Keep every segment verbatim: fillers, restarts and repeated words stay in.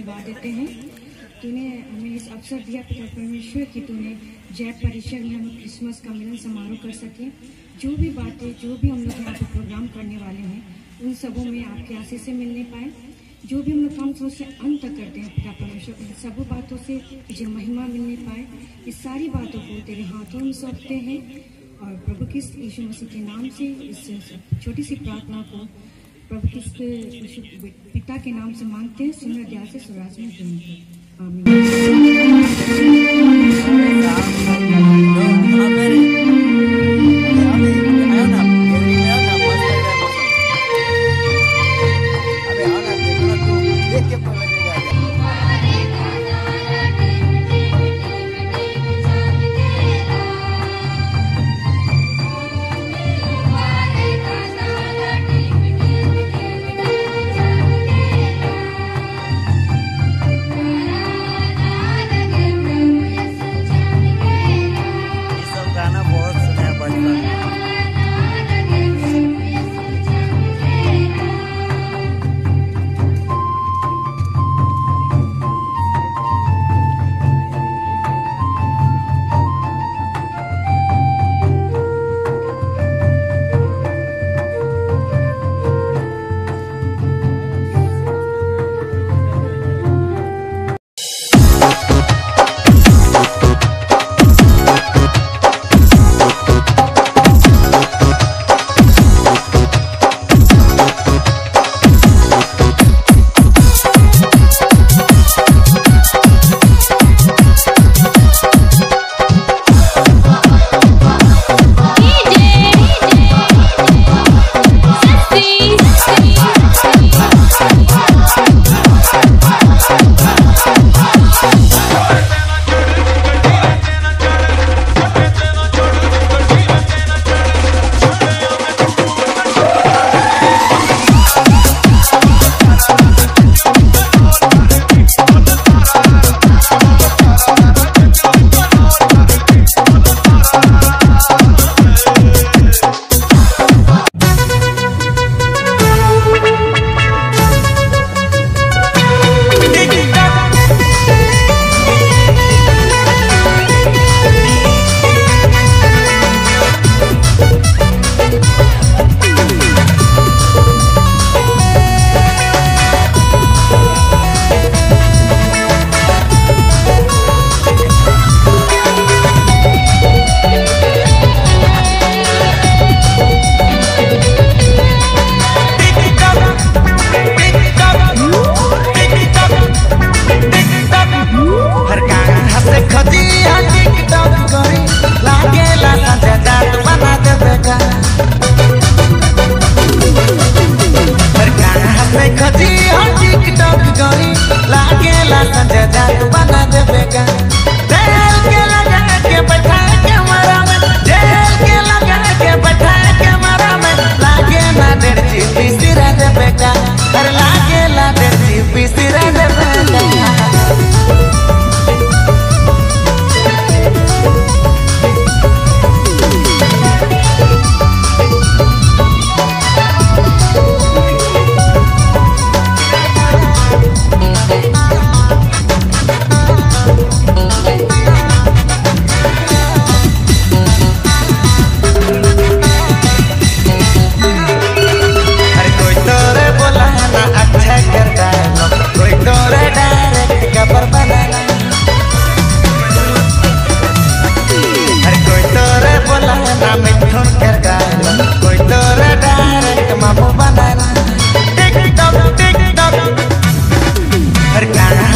धन्यवाद देते हैं। तूने हमें इस अवसर दिया पिता परमेश्वर कि तूने जय परिसर में हम क्रिसमस का मिलन समारोह कर सके। जो भी बातें जो भी हम लोग यहाँ पे प्रोग्राम करने वाले हैं उन सबों में आपके आशीष से मिलने पाए। जो भी हम लोग काम शुरू से अंत तक करते हैं पिता परमेश्वर, इन सब बातों से तुझे महिमा मिलने पाए। इस सारी बातों को तेरे हाथों में सौंपते हैं और प्रभु क्रिस्त यीशु मसीह के नाम से इस छोटी सी प्रार्थना को प्रभु क्रिस्त पिता के नाम से मांगते हैं। सुंदर दया से स्वराज में आमीन।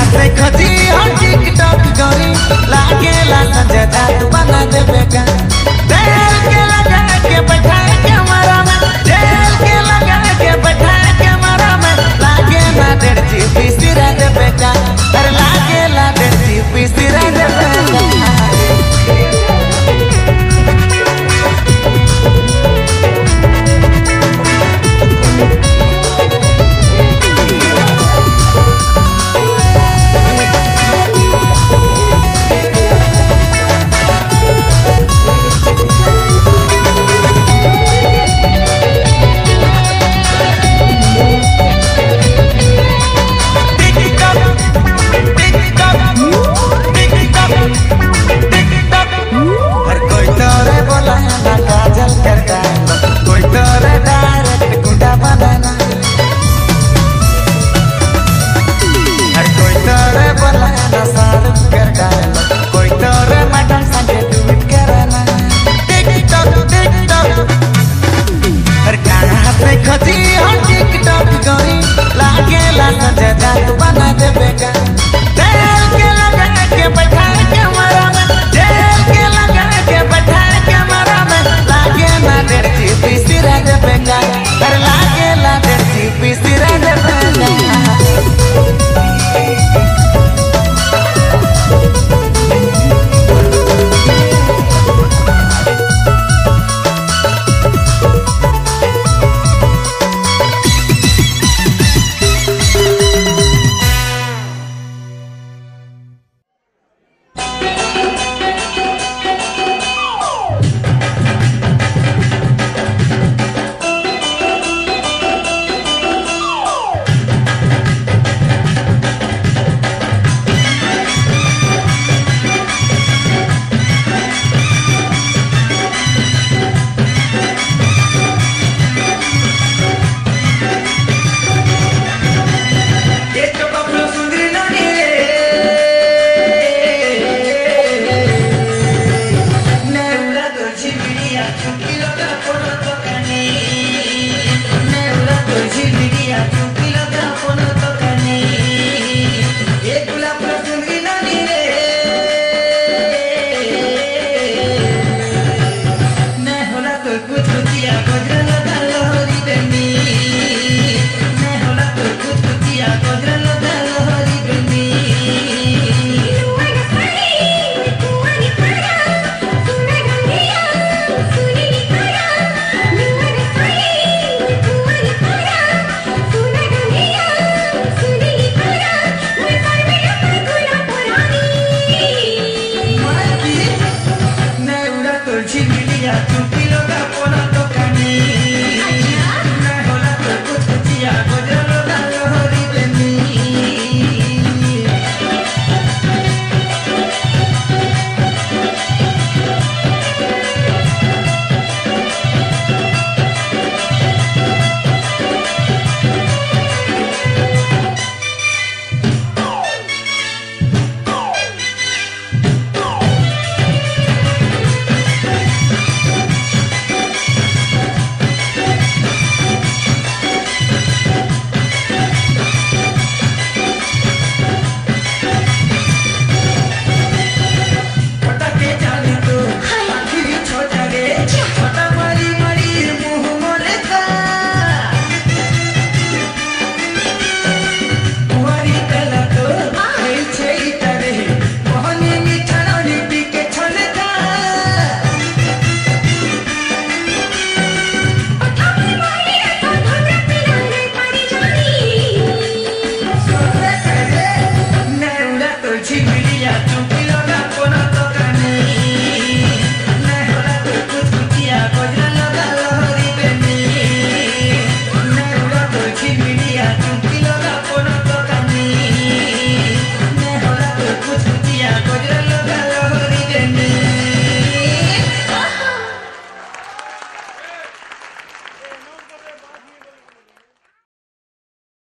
खजी टिकटॉक गौरी लागे ला संजय दात बना देवे का।